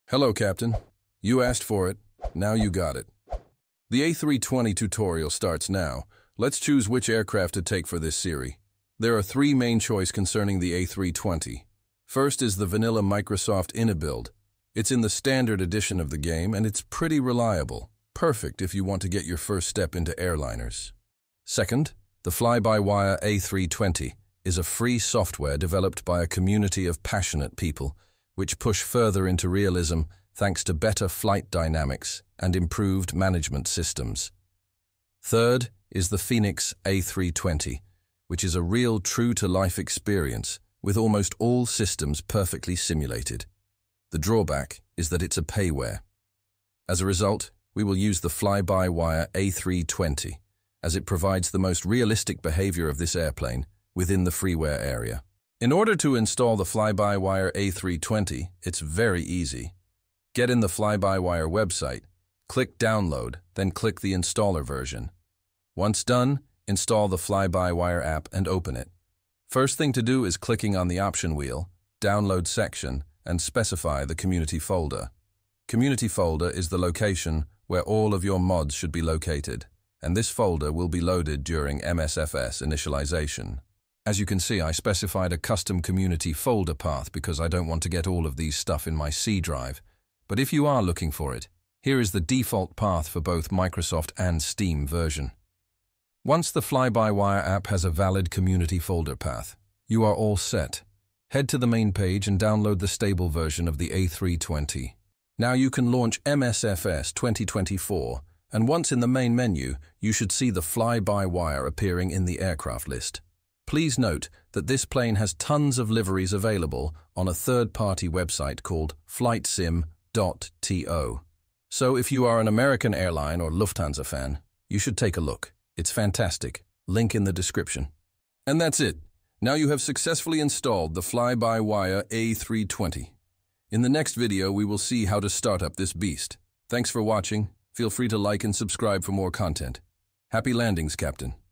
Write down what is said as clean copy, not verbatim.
Hello, Captain. You asked for it. Now you got it. The A320 tutorial starts now. Let's choose which aircraft to take for this series. There are three main choices concerning the A320. First is the vanilla Microsoft Inna build. It's in the standard edition of the game and it's pretty reliable. Perfect if you want to get your first step into airliners. Second, the FlyByWire A320 is a free software developed by a community of passionate people which push further into realism thanks to better flight dynamics and improved management systems. Third is the Phoenix A320, which is a real true-to-life experience with almost all systems perfectly simulated. The drawback is that it's a payware. As a result, we will use the FlyByWire A320 as it provides the most realistic behavior of this airplane within the freeware area. In order to install the FlyByWire A320, it's very easy. Get in the FlyByWire website, click Download, then click the installer version. Once done, install the FlyByWire app and open it. First thing to do is clicking on the option wheel, Download section, and specify the Community folder. Community folder is the location where all of your mods should be located, and this folder will be loaded during MSFS initialization. As you can see, I specified a custom community folder path because I don't want to get all of these stuff in my C drive. But if you are looking for it, here is the default path for both Microsoft and Steam version. Once the FlyByWire app has a valid community folder path, you are all set. Head to the main page and download the stable version of the A320. Now you can launch MSFS 2024, and once in the main menu, you should see the FlyByWire appearing in the aircraft list. Please note that this plane has tons of liveries available on a third-party website called flightsim.to. So if you are an American airline or Lufthansa fan, you should take a look. It's fantastic. Link in the description. And that's it. Now you have successfully installed the FlyByWire A320. In the next video, we will see how to start up this beast. Thanks for watching. Feel free to like and subscribe for more content. Happy landings, Captain.